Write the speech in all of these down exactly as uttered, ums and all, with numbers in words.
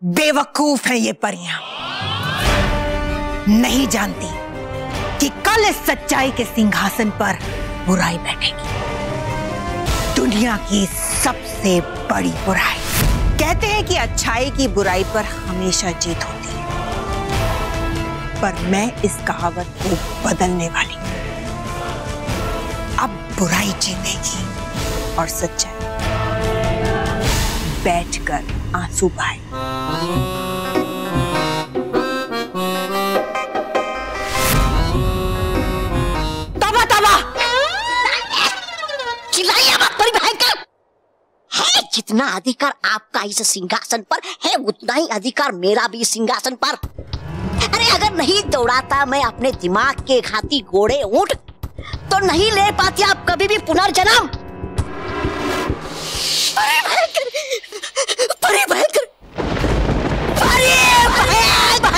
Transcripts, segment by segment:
बेवकूफ हैं ये परियां, नहीं जानती कि कल इस सच्चाई के सिंहासन पर बुराई बैठेगी, दुनिया की सबसे बड़ी बुराई। कहते हैं कि अच्छाई की बुराई पर हमेशा जीत होती है, पर मैं इस कहावत को बदलने वाली हूं। अब बुराई जीतेगी और सच्चाई बैठकर आंसू बहाए। तौबा तौबा, चिल्लाइए मत बड़ी भयंकर। है जितना अधिकार आपका इस सिंहासन पर है, उतना ही अधिकार मेरा भी सिंहासन पर। अरे अगर नहीं दौड़ाता मैं अपने दिमाग के हाथी घोड़े ऊंट, तो नहीं ले पाती आप कभी भी पुनर्जन्म। बड़े भयंकर, बड़े भयंकर, बड़े भयंकर।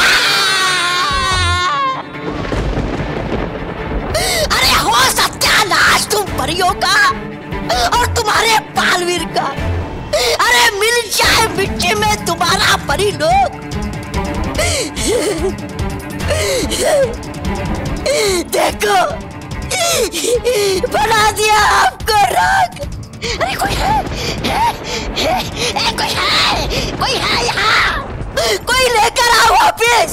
अरे हो सत्यानाश तुम परियों का और तुम्हारे बालवीर का। अरे मिल जाए मिट्टी में तुम्हारा परी लोग। देखो बना दिया आपको राख। अरे कोई है, है, है, है कोई है, कोई है यहाँ, कोई लेकर आओ वापिस।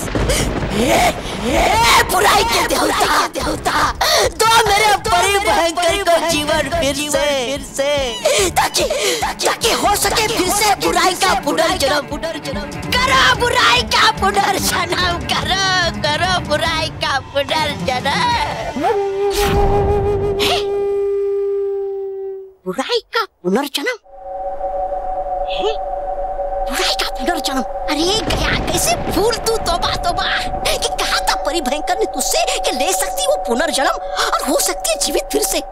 बुराई के देवता, देवता दो मेरे बड़ी भयंकर को जीवन फिर से, फिर से, ताकि ताकि हो सके फिर से बुराई का पुनर्जन्म, पुनर्जन्म करो, बुराई का पुनर्जन्म करो, करो बुराई का पुनर्जन्म। बुराई का पुनर्जन्म है, बुराई का पुनर्जन्म। अरे गया कैसे भूल तू, तौबा तौबा, कि कहा था परी भयंकर ने तुझसे कि ले सकती वो पुनर्जन्म और हो सकती है जीवित फिर से।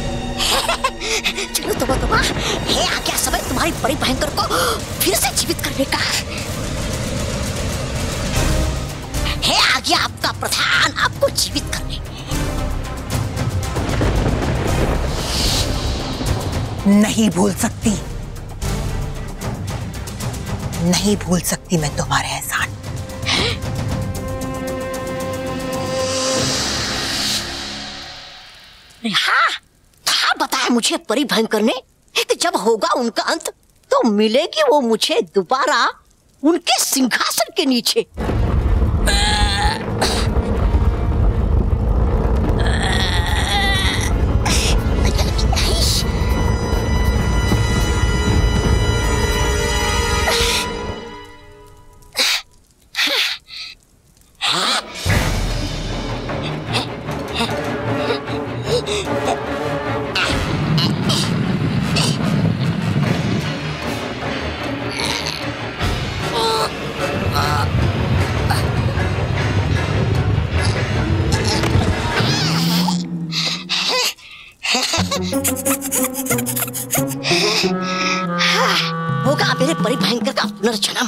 चलो तौबा तौबा, है आ गया समय तुम्हारी परी भयंकर को फिर से जीवित करने का। है आ गया आपका प्रधान आपको जीवित करने। नहीं भूल सकती, नहीं भूल सकती मैं तुम्हारे एहसान। हाँ, हाँ बताया मुझे परी भयंकर ने कि जब होगा उनका अंत तो मिलेगी वो मुझे दोबारा उनके सिंहासन के नीचे। होगा मेरे परी भयंकर का पुनर्जन्म।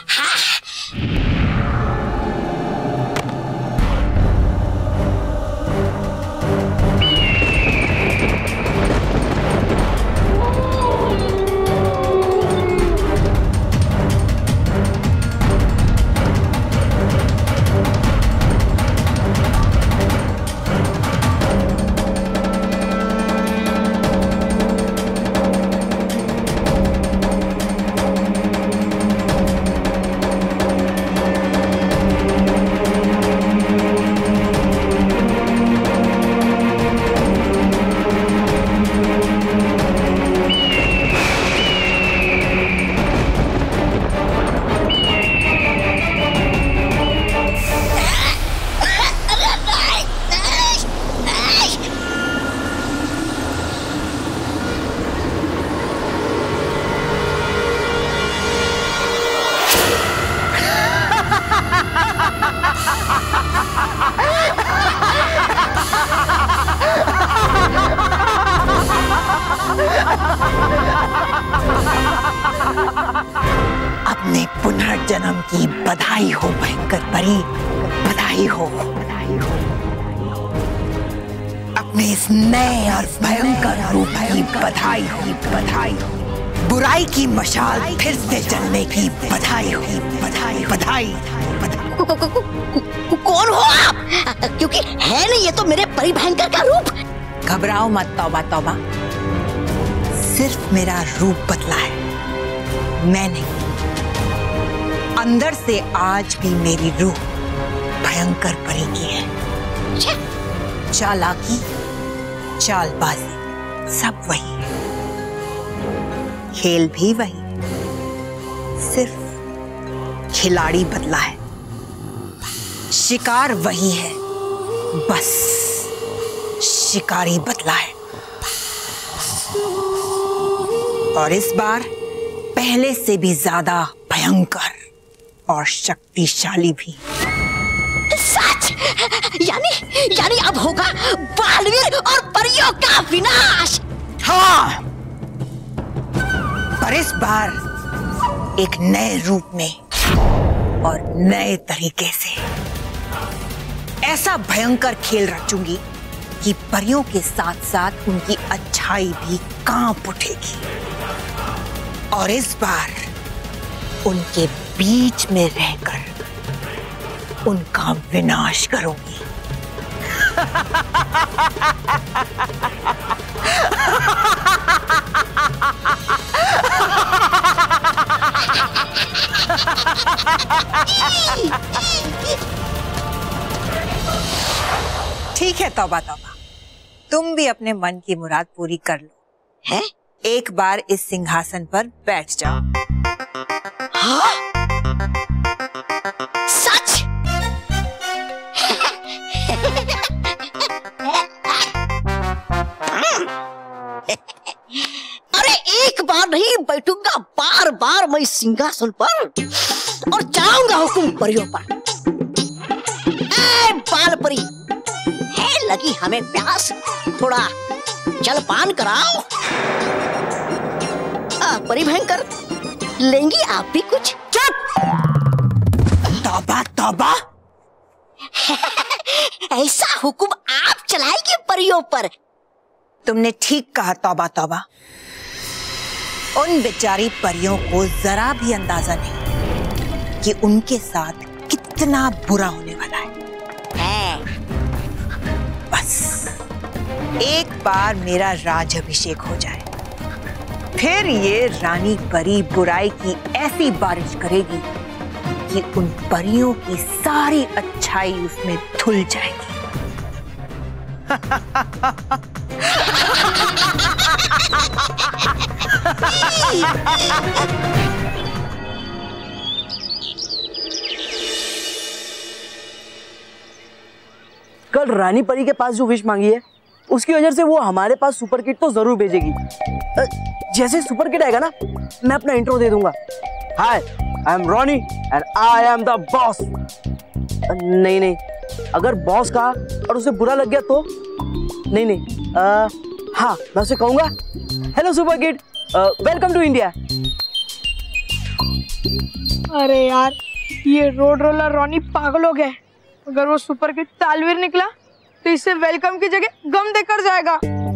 अपने पुनर्जन्म की बधाई हो भयंकर परी, बधाई हो, बधाई हो। अपने इस नए और भयंकर रूप की बधाई हो, बधाई हो, बुराई की मशाल फिर से जलने की बधाई हो, बधाई बधाई कौन हो आप? क्योंकि है नहीं ये तो मेरे परिभयंकर का रूप। घबराओ मत तौबा तौबा, सिर्फ मेरा रूप बदला है, मैं नहीं। अंदर से आज भी मेरी रूह भयंकर परी की है। चालाकी, चालबाजी सब वही है, खेल भी वही, सिर्फ खिलाड़ी बदला है। शिकार वही है, बस शिकारी बदला है। और इस बार पहले से भी ज्यादा भयंकर और शक्तिशाली भी। सच? यानी यानी अब होगा बालवीर और परियों का विनाश। हाँ, पर इस बार एक नए रूप में और नए तरीके से ऐसा भयंकर खेल रचूंगी कि परियों के साथ साथ उनकी अच्छाई भी कांप उठेगी। और इस बार उनके बीच में रहकर उनका विनाश करूंगी। ठीक है तौबा तौबा, तुम भी अपने मन की मुराद पूरी कर लो। है? एक बार इस सिंहासन पर बैठ जाओ। हाँ? सच? अरे एक बार नहीं बैठूंगा, बार बार मैं सिंहासन पर और चलाऊंगा हुकुम परियों पर। ए बाल परी, है लगी हमें प्यास, थोड़ा जलपान कराओ। आ, परी भयंकर, लेंगी आप भी कुछ? चुप! तौबा तौबा, ऐसा हुकुम आप चलाएंगे परियों पर? तुमने ठीक कहा तौबा तौबा। उन बेचारी परियों को जरा भी अंदाजा नहीं कि उनके साथ कितना बुरा होने वाला है। है। बस एक बार मेरा राज अभिषेक हो जाए, फिर ये रानी परी बुराई की ऐसी बारिश करेगी कि उन परियों की सारी अच्छाई उसमें धुल जाएगी। कल रानी परी के पास जो विश मांगी है उसकी वजह से वो हमारे पास सुपर किट तो जरूर भेजेगी। जैसे सुपर किट आएगा ना, मैं अपना इंट्रो दे दूंगा। Hi, I am Ronnie and I am the boss. नहीं नहीं, अगर बॉस कहा और उसे बुरा लग गया तो नहीं नहीं आ, हाँ मैं उसे कहूंगा hello super kit, welcome to India. अरे यार, ये रोड रोलर रॉनी पागल हो गया। अगर वो सुपर किट तालवीर निकला तो इससे वेलकम की जगह गम देकर जाएगा।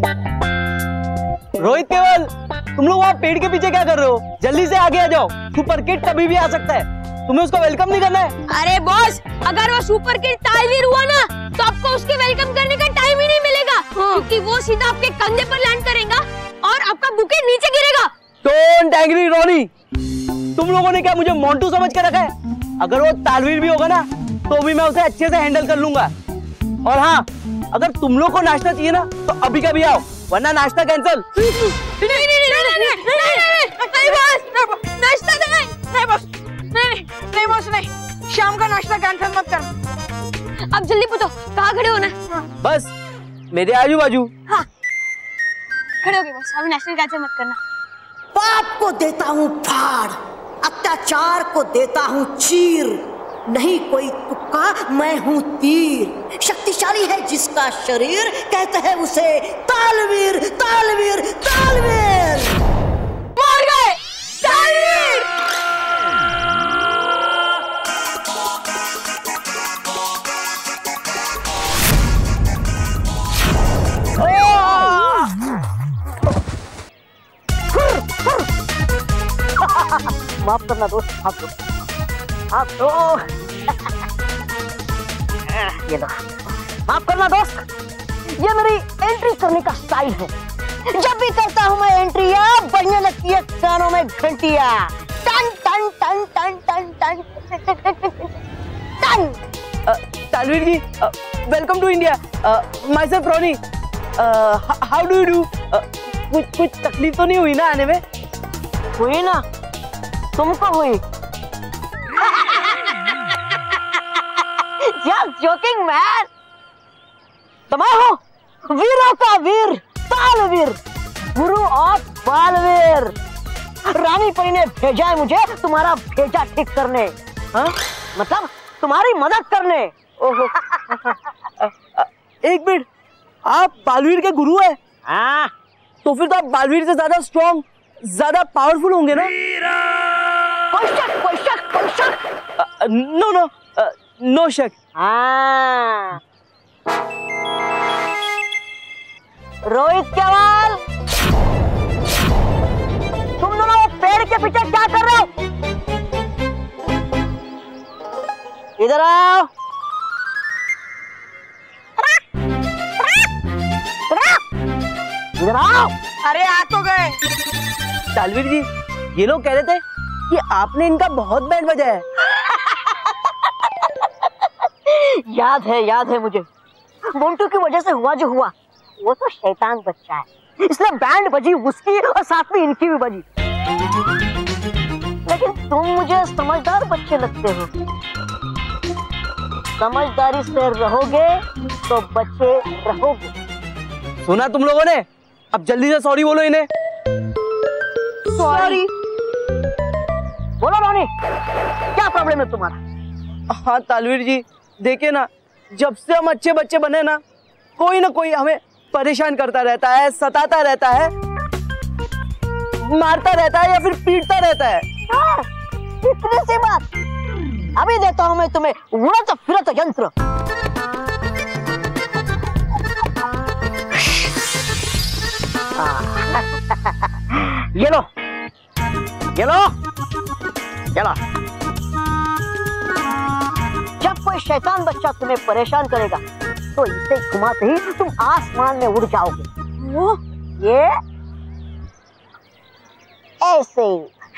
रोहित केवल, तुम लोग वहाँ पेड़ के पीछे क्या कर रहे हो? जल्दी से आगे आ जाओ, सुपर किट कभी भी आ सकता है, तुम्हें उसका वेलकम नहीं करना है। अरे बॉस, अगर वो सुपर किट तालवीर हुआ ना तो आपको उसके वेलकम करने का टाइम ही नहीं मिलेगा। हाँ। क्योंकि वो सीधा आपके कंधे पर लैंड करेगा और आपका बुके नीचे गिरेगा। डोंट एंग्री रॉनी, तुम लोगों ने क्या मुझे मोंटू समझ के रखा है? अगर वो तालवीर भी होगा ना तो भी मैं उसे अच्छे से हैंडल कर लूंगा। और हाँ, अगर तुम लोग को नाश्ता चाहिए ना तो अभी कभी आओ, वरना नाश्ता कैंसिल। नहीं नहीं नहीं नहीं नहीं नहीं बॉस, नाश्ता नहीं नहीं बॉस, नहीं नहीं बॉस, नहीं, शाम का नाश्ता कैंसिल मत कर। अब जल्दी पूछो कहाँ खड़े होना? बस मेरे आजू बाजू। हाँ खड़े हो गए बॉस, अभी नाश्ता कैंसिल मत करना। पाप को देता हूँ फाड़, अत्याचार को देता हूँ चीर, नहीं कोई तुक्का मैं हूँ तीर। शक्तिशाली है जिसका शरीर, कहते हैं उसे तालवीर तालवीर तालवीर। मार गए तालवीर। माफ करना दोस्त, हाथ दो, हाथ दो। ये लो, माफ करना दोस्त, ये मेरी एंट्री करने का स्टाइल है। जब भी करता हूँ मैं एंट्रिया, बजने लगती है कानों में घंटिया, टन टन टन टन टन टन टन। Talveer ji, welcome to India. Myself Ronnie. How do you do? कुछ कुछ तकलीफ तो नहीं हुई ना आने में? हुई ना, तुमको हुई। Just joking man। तो मैं हूँ वीरों का वीर, तालवीर, गुरु ऑफ बालवीर। रानी परी ने भेजा है मुझे तुम्हारा भेजा ठीक करने। हाँ? मतलब तुम्हारी मदद करने। ओहो। एक मिनट, आप बालवीर के गुरु हैं? हाँ। तो फिर तो आप बालवीर से ज्यादा स्ट्रॉन्ग, ज्यादा पावरफुल होंगे ना? कोई शक, कोई शक, कोई शक। नो नो नो शक। हाँ। रोहित केवल, तुम दोनों वो पेड़ के पीछे क्या कर रहे हो? इधर आओ। इधर आओ। अरे आ तो गए। तालवीर जी, ये लोग कह रहे थे कि आपने इनका बहुत बैंड बजाया है। याद है, याद है मुझे। मोंटू की वजह से हुआ जो हुआ, वो तो शैतान बच्चा है, इसलिए बैंड बजी उसकी और साथ में इनकी भी बजी। लेकिन तुम मुझे समझदार बच्चे लगते हो। समझदारी से रहोगे तो बच्चे रहोगे। सुना तुम लोगों ने? अब जल्दी से सॉरी बोलो इन्हें। सॉरी। बोलो रोनी, क्या प्रॉब्लम है तुम्हारा? हाँ तालवीर जी, देखिए ना, जब से हम अच्छे बच्चे बने ना, कोई ना कोई हमें परेशान करता रहता है, सताता रहता है, मारता रहता है या फिर पीटता रहता है। हाँ, इतनी सी बात। अभी देता हूँ मैं तुम्हें उड़त फिरत यंत्र। ये लो, ये लो, ये लो। जब कोई शैतान बच्चा तुम्हें परेशान करेगा तो इसे घुमाते ही तुम आसमान में उड़ जाओगे। वो ये ऐसे।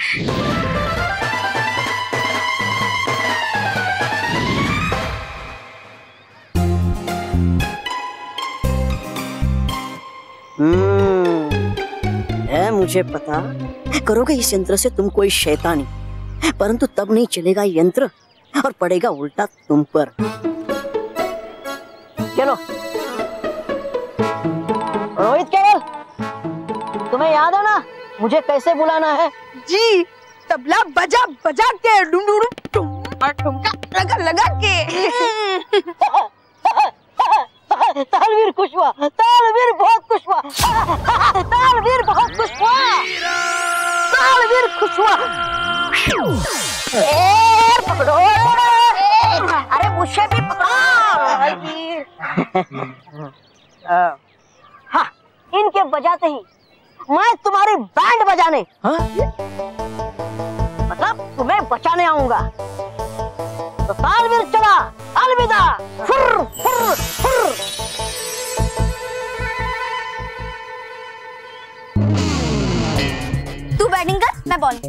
हम्म, है मुझे पता। करोगे इस यंत्र से तुम कोई शैतानी, परंतु तब नहीं चलेगा यंत्र और पड़ेगा उल्टा तुम पर। चलो रोहित केवल, तुम्हें याद है ना मुझे कैसे बुलाना है? जी, तबला बजा बजा के, डुम डुम डुम और ठुमका लगा लगा के। तालवीर खुश हुआ, तालवीर बहुत खुश हुआ, तालवीर बहुत खुश हुआ, तालवीर खुश हुआ। ए, पकड़ो, अरे मुझे भी पकड़ो। हाँ, इनके बजाते ही मैं तुम्हारी बैंड बजाने, हाँ? मतलब तुम्हें बचाने आऊंगा। तो तालवीर चला, अलविदा। फुर, फुर, फुर। तू बैटिंग कर, मैं बॉलिंग।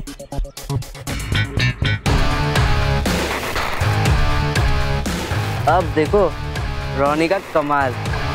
अब देखो रॉनी का कमाल।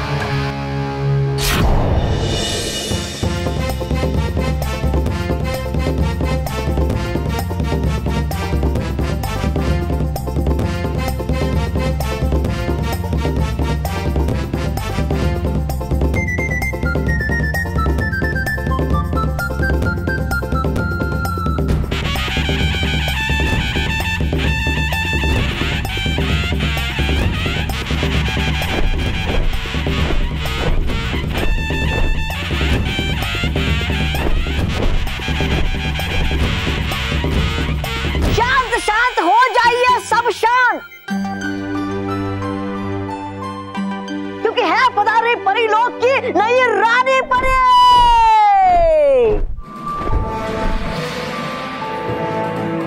परी लोग की नई रानी परी।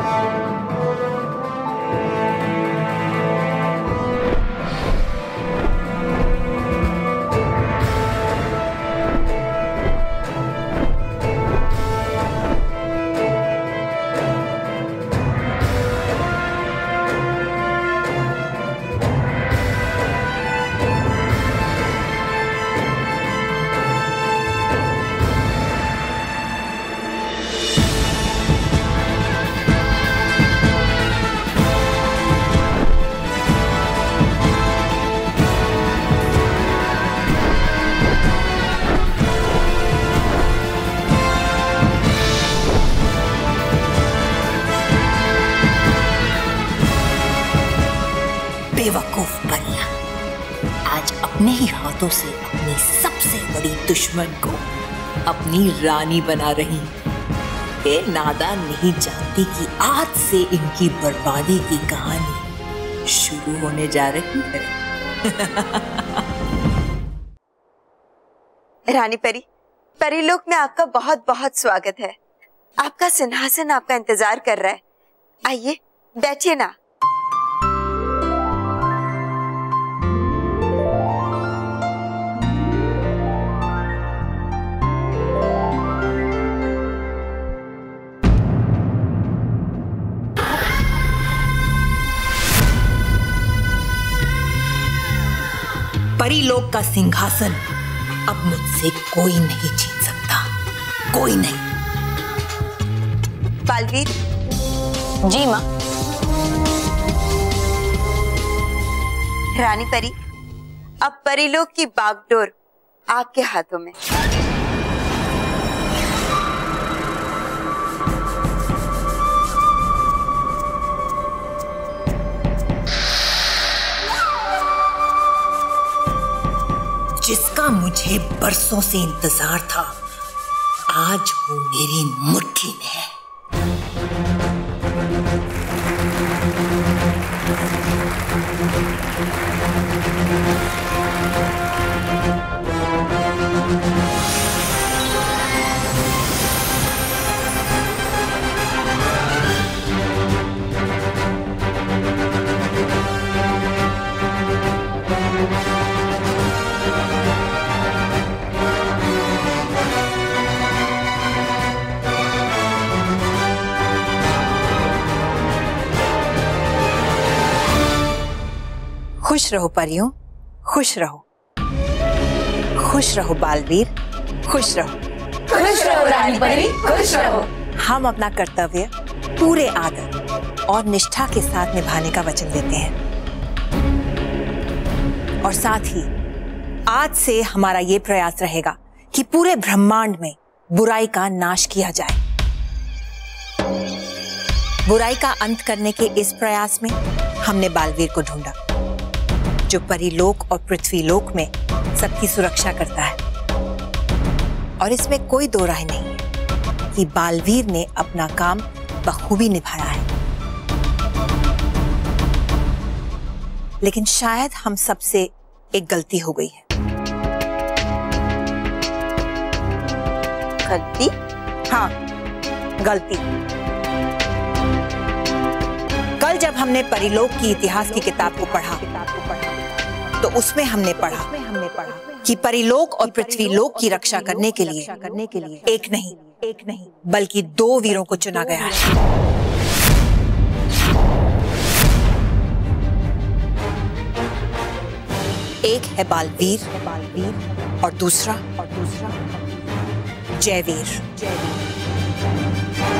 बेवकूफ परियां, आज अपने ही हाथों से अपनी सबसे बड़ी दुश्मन को अपनी रानी बना रही। ये नादान नहीं जानती कि आज से इनकी बर्बादी की कहानी शुरू होने जा रही है। रानी परी, परीलोक में आपका बहुत बहुत स्वागत है। आपका सिंहासन आपका इंतजार कर रहा है। आइए बैठिए ना। परीलोक का सिंहासन अब मुझसे कोई नहीं छीन सकता, कोई नहीं। बालवीर। जी माँ। रानी परी, अब परीलोक की बागडोर आपके हाथों में। जिसका मुझे बरसों से इंतजार था, आज वो मेरी मुट्ठी में है। खुश रहो परियों, खुश रहो, खुश रहो बालवीर, खुश रहो। खुश रहो रानी परी, खुश रहो। हम अपना कर्तव्य पूरे आदर और निष्ठा के साथ निभाने का वचन देते हैं, और साथ ही आज से हमारा ये प्रयास रहेगा कि पूरे ब्रह्मांड में बुराई का नाश किया जाए। बुराई का अंत करने के इस प्रयास में हमने बालवीर को ढूंढा, जो परीलोक और पृथ्वीलोक में सबकी सुरक्षा करता है। और इसमें कोई दो राय नहीं है कि बालवीर ने अपना काम बखूबी निभाया है। लेकिन शायद हम सबसे एक गलती हो गई है। गलती? हाँ, गलती। कल जब हमने परीलोक की इतिहास की किताब को पढ़ा, तो उसमें हमने पढ़ा कि परीलोक और पृथ्वीलोक की रक्षा करने के लिए करने के लिए एक नहीं एक नहीं बल्कि दो वीरों को चुना गया है। एक है बालवीर और दूसरा और दूसरा जयवीर। जयवीर